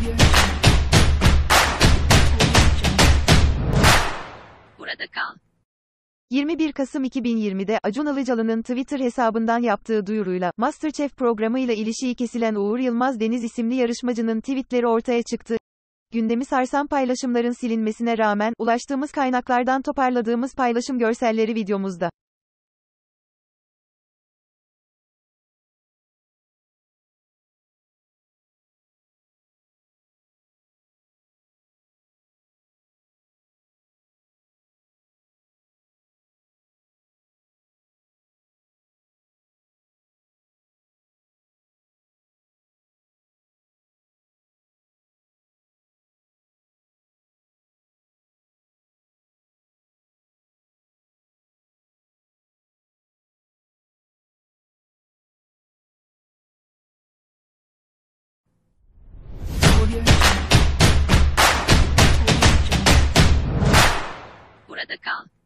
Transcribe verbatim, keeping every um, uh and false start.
Burada kal. yirmi bir Kasım iki bin yirmide Acun Ilıcalı'nın Twitter hesabından yaptığı duyuruyla, MasterChef programıyla ilişiği kesilen Uğur Yılmaz Deniz isimli yarışmacının tweetleri ortaya çıktı. Gündemi sarsan paylaşımların silinmesine rağmen, ulaştığımız kaynaklardan toparladığımız paylaşım görselleri videomuzda. Burada kal.